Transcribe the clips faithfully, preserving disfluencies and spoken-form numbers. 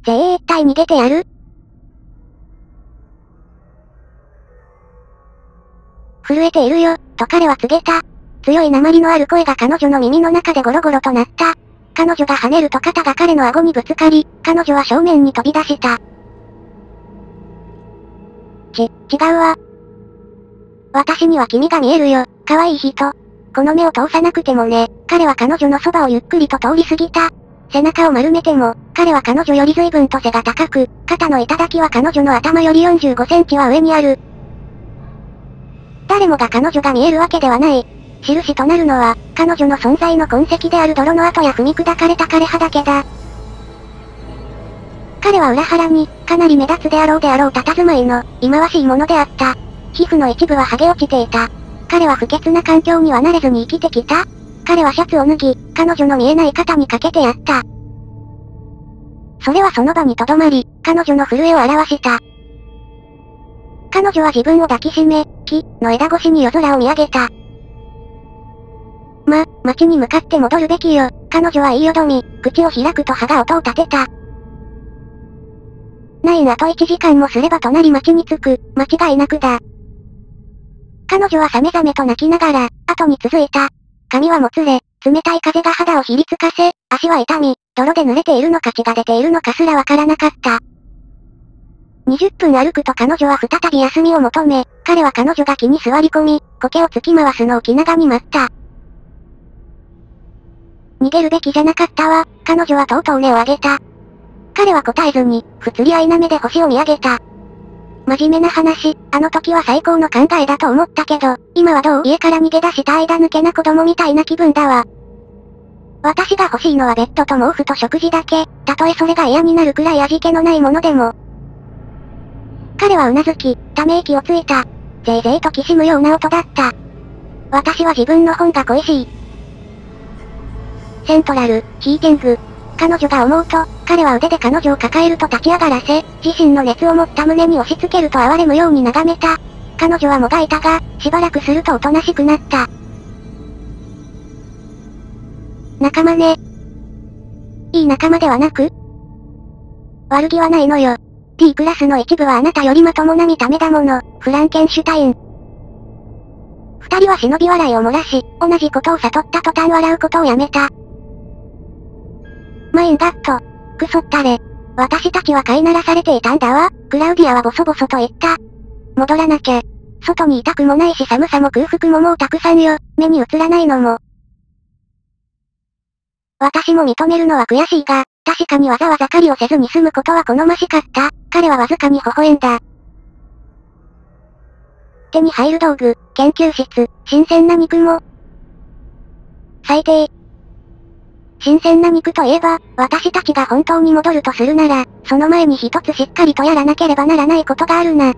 絶対逃げてやる。震えているよ、と彼は告げた。強い訛りのある声が彼女の耳の中でゴロゴロと鳴った。彼女が跳ねると肩が彼の顎にぶつかり、彼女は正面に飛び出した。ち、違うわ。私には君が見えるよ、可愛い人。この目を通さなくてもね。彼は彼女のそばをゆっくりと通り過ぎた。背中を丸めても、彼は彼女より随分と背が高く、肩の頂は彼女の頭よりよんじゅうごセンチは上にある。誰もが彼女が見えるわけではない。印となるのは、彼女の存在の痕跡である泥の跡や踏み砕かれた枯葉だけだ。彼は裏腹に、かなり目立つであろうであろう佇まいの、忌まわしいものであった。皮膚の一部は剥げ落ちていた。彼は不潔な環境には慣れずに生きてきた。彼はシャツを脱ぎ、彼女の見えない肩にかけてやった。それはその場に留まり、彼女の震えを表した。彼女は自分を抱きしめ、木の枝越しに夜空を見上げた。ま、町に向かって戻るべきよ。彼女は言いよどみ、口を開くと歯が音を立てた。ナインあといちじかんもすれば隣町に着く、間違いなくだ。彼女はさめざめと泣きながら、後に続いた。髪はもつれ、冷たい風が肌をひりつかせ、足は痛み、泥で濡れているのか血が出ているのかすらわからなかった。にじゅっぷん歩くと彼女は再び休みを求め、彼は彼女が木に座り込み、苔を突き回すのを気長に待った。逃げるべきじゃなかったわ、彼女はとうとう音を上げた。彼は答えずに、不釣り合いな目で星を見上げた。真面目な話、あの時は最高の考えだと思ったけど、今はどう？家から逃げ出した間抜けな子供みたいな気分だわ。私が欲しいのはベッドと毛布と食事だけ、たとえそれが嫌になるくらい味気のないものでも。彼はうなずき、ため息をついた。ぜいぜいときしむような音だった。私は自分の本が恋しい。セントラル、ヒーティング。彼女が思うと、彼は腕で彼女を抱えると立ち上がらせ、自身の熱を持った胸に押し付けると哀れむように眺めた。彼女はもがいたが、しばらくするとおとなしくなった。仲間ね。いい仲間ではなく？悪気はないのよ。T クラスの一部はあなたよりまともな見た目だもの、フランケンシュタイン。二人は忍び笑いを漏らし、同じことを悟った途端笑うことをやめた。マインガット。クソったれ。私たちは飼いならされていたんだわ。クラウディアはボソボソと言った。戻らなきゃ。外に痛くもないし寒さも空腹ももうたくさんよ。目に映らないのも。私も認めるのは悔しいが、確かにわざわざ狩りをせずに済むことは好ましかった。彼はわずかに微笑んだ。手に入る道具、研究室、新鮮な肉も。最低。新鮮な肉といえば、私たちが本当に戻るとするなら、その前に一つしっかりとやらなければならないことがあるな。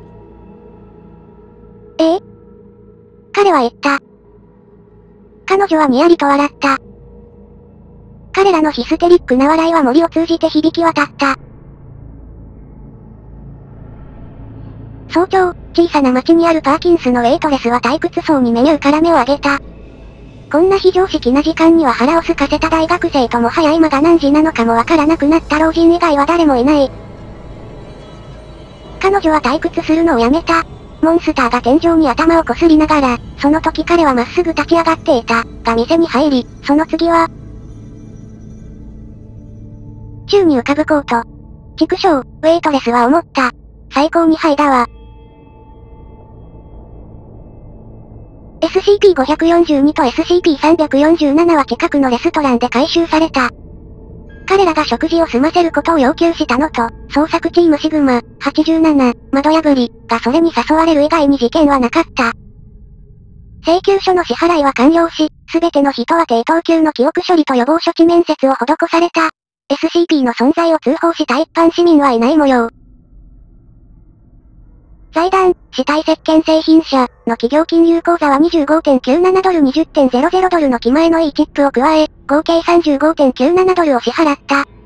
ええ？彼は言った。彼女はにやりと笑った。彼らのヒステリックな笑いは森を通じて響き渡った。早朝、小さな町にあるパーキンスのウェイトレスは退屈そうにメニューから目を上げた。こんな非常識な時間には腹を空かせた大学生ともはや今が何時なのかもわからなくなった老人以外は誰もいない。彼女は退屈するのをやめた。モンスターが天井に頭をこすりながら、その時彼はまっすぐ立ち上がっていた。が店に入り、その次は、宙に浮かぶコート。畜生、ウェイトレスは思った。最高にハイだわ。エスシーピーごひゃくよんじゅうに と エスシーピーさんびゃくよんじゅうなな は近くのレストランで回収された。彼らが食事を済ませることを要求したのと、捜索チームシグマ、はちじゅうなな、窓破り、がそれに誘われる以外に事件はなかった。請求書の支払いは完了し、すべての人は低等級の記憶処理と予防処置面接を施された。エスシーピー の存在を通報した一般市民はいない模様。財団、死体石鹸製品社の企業金融口座は にじゅうごてんきゅうななドル にじゅってんゼロゼロドルの気前のいいチップを加え、合計 さんじゅうごてんきゅうななドルを支払った。